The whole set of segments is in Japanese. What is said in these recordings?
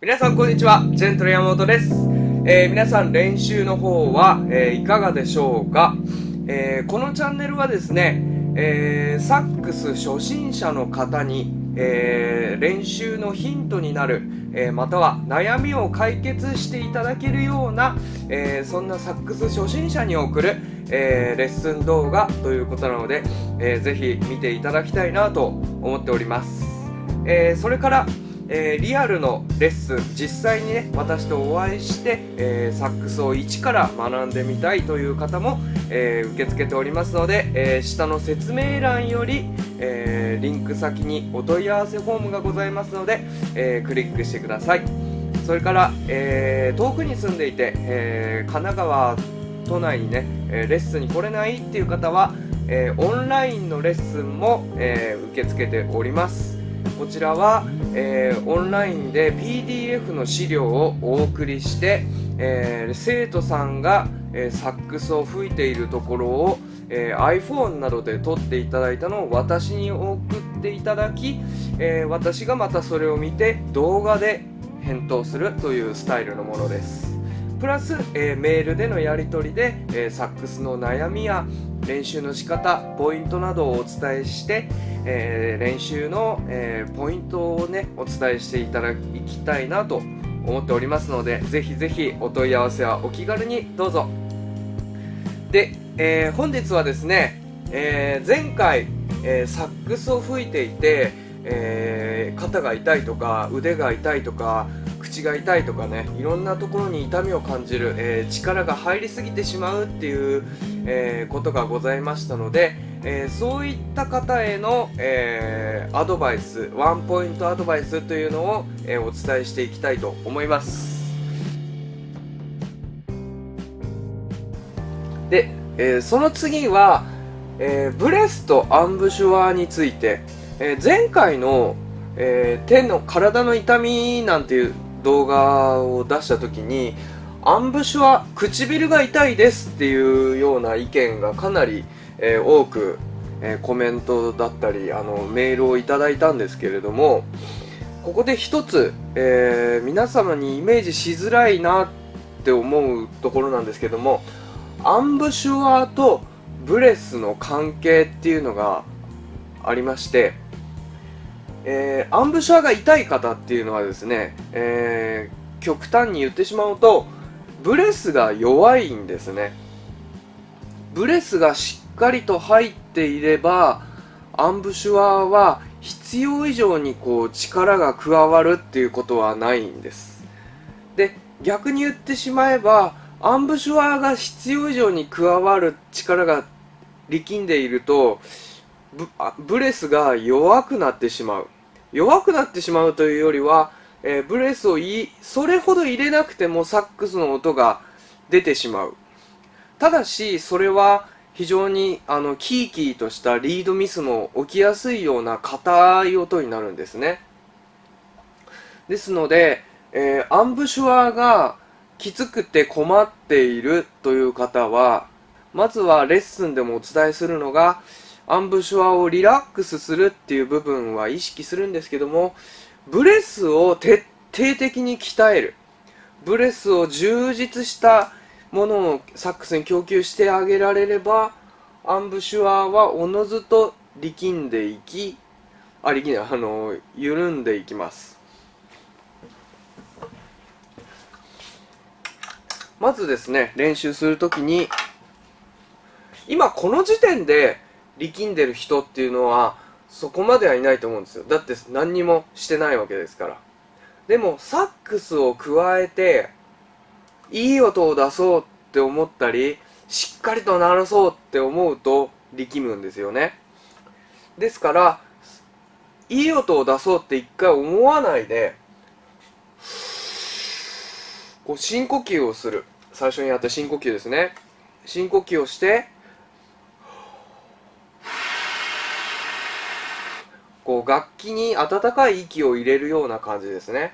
皆さんこんにちは、ジェントル山本です。皆さん練習の方は、いかがでしょうか。このチャンネルはですね、サックス初心者の方に、練習のヒントになる、または悩みを解決していただけるような、そんなサックス初心者に送る、レッスン動画ということなので、ぜひ見ていただきたいなと思っております。それからリアルのレッスン、実際にね私とお会いして、サックスを一から学んでみたいという方も、受け付けておりますので、下の説明欄より、リンク先にお問い合わせフォームがございますので、クリックしてください。それから、遠くに住んでいて、神奈川都内にね、レッスンに来れないっていう方は、オンラインのレッスンも、受け付けております。こちらは、オンラインで PDF の資料をお送りして、生徒さんが、サックスを吹いているところを、iPhone などで撮っていただいたのを私に送っていただき、私がまたそれを見て動画で返答するというスタイルのものです。プラス、メールでのやり取りで、サックスの悩みや練習の仕方、ポイントなどをお伝えして、練習の、ポイントをねお伝えしていただきたいなと思っておりますので、ぜひぜひお問い合わせはお気軽にどうぞ。で、本日はですね、前回、サックスを吹いていて、肩が痛いとか腕が痛いとか口が痛いとかね、いろんなところに痛みを感じる、力が入りすぎてしまうっていう、ことがございましたので、そういった方への、アドバイス、ワンポイントアドバイスというのを、お伝えしていきたいと思います。で、その次は、ブレスとアンブシュワーについて、前回の、手の体の痛みなんていう動画を出した時に、アンブシュワー、唇が痛いですっていうような意見がかなり、多く、コメントだったりメールをいただいたんですけれども、ここで一つ、皆様にイメージしづらいなって思うところなんですけども、アンブシュワーとブレスの関係っていうのがありまして、アンブシュワーが痛い方っていうのはですね、極端に言ってしまうとブレスが弱いんですね。ブレスがしっかりと入っていればアンブシュワーは必要以上にこう力が加わるっていうことはないんです。で、逆に言ってしまえばアンブシュワーが必要以上に加わる力が力んでいるとブレスが弱くなってしまうというよりは、ブレスをそれほど入れなくてもサックスの音が出てしまう。ただしそれは非常にキーキーとしたリードミスも起きやすいような硬い音になるんですね。ですので、アンブシュワーがきつくて困っているという方は、まずはレッスンでもお伝えするのが、アンブシュワーをリラックスするっていう部分は意識するんですけども、ブレスを徹底的に鍛える、ブレスを充実したものをサックスに供給してあげられれば、アンブシュワーはおのずと力んでいき、緩んでいきます。まずですね、練習するときに、今この時点で力んでる人っていうのはそこまではいないと思うんですよ。だって何にもしてないわけですから。でもサックスを加えていい音を出そうって思ったり、しっかりと鳴らそうって思うと力むんですよね。ですからいい音を出そうって一回思わないで、こう深呼吸をする。最初にやった深呼吸ですね。深呼吸をして、こう楽器に温かい息を入れるような感じですね。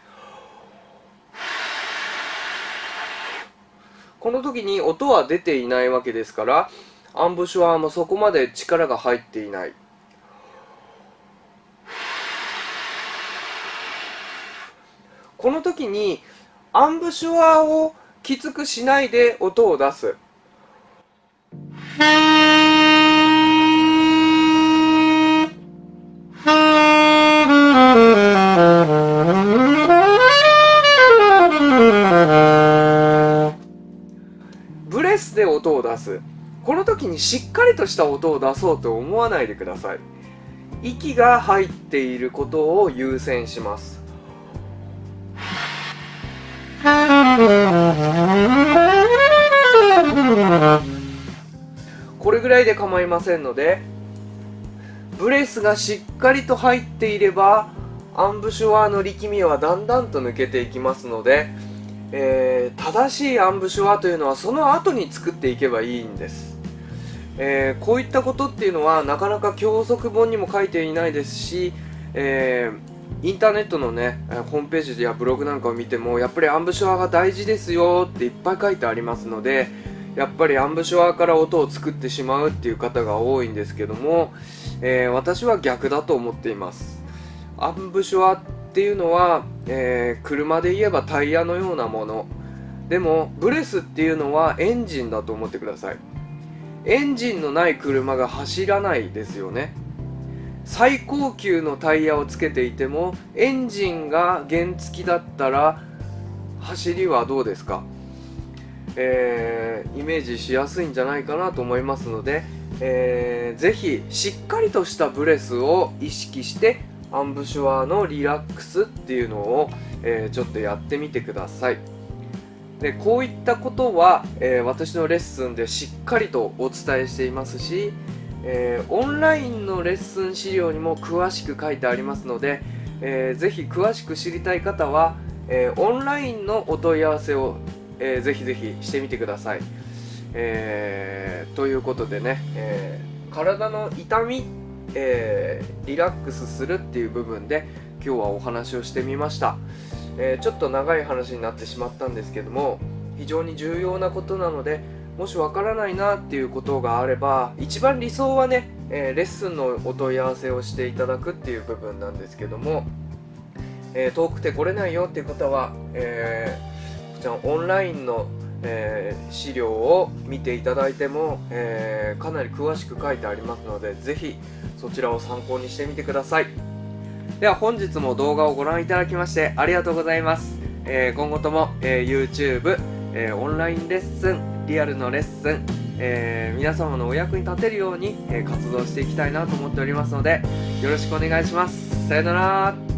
この時に音は出ていないわけですから、アンブシュワーもそこまで力が入っていない。 この時にアンブシュアをきつくしないで音を出す。ブレスで音を出す。この時にしっかりとした音を出そうと思わないでください。息が入っていることを優先します。これぐらいで構いませんので、ブレスがしっかりと入っていればアンブシュワーの力みはだんだんと抜けていきますので、正しいアンブシュワーというのはその後に作っていけばいいんです。こういったことっていうのはなかなか教則本にも書いていないですし、インターネットのねホームページやブログなんかを見てもやっぱりアンブシュワーが大事ですよっていっぱい書いてありますので、やっぱりアンブシュワーから音を作ってしまうっていう方が多いんですけども、私は逆だと思っています。アンブシュワーっていうのは、車で言えばタイヤのようなものでも、ブレスっていうのはエンジンだと思ってください。エンジンのない車が走らないですよね。最高級のタイヤをつけていてもエンジンが原付だったら走りはどうですか？イメージしやすいんじゃないかなと思いますので、ぜひしっかりとしたブレスを意識してアンブシュワーのリラックスっていうのを、ちょっとやってみてください。でこういったことは、私のレッスンでしっかりとお伝えしていますし、オンラインのレッスン資料にも詳しく書いてありますので、ぜひ詳しく知りたい方は、オンラインのお問い合わせを、ぜひぜひしてみてください。ということでね、体の痛み、リラックスするっていう部分で今日はお話をしてみました。ちょっと長い話になってしまったんですけども、非常に重要なことなので、もしわからないなっていうことがあれば、一番理想はね、レッスンのお問い合わせをしていただくっていう部分なんですけども、遠くて来れないよっていう方は、こちらオンラインの、資料を見ていただいても、かなり詳しく書いてありますので、ぜひそちらを参考にしてみてください。では本日も動画をご覧いただきましてありがとうございます。今後とも、YouTube、オンラインレッスン、リアルのレッスン、皆様のお役に立てるように、活動していきたいなと思っておりますので、よろしくお願いします。さよなら。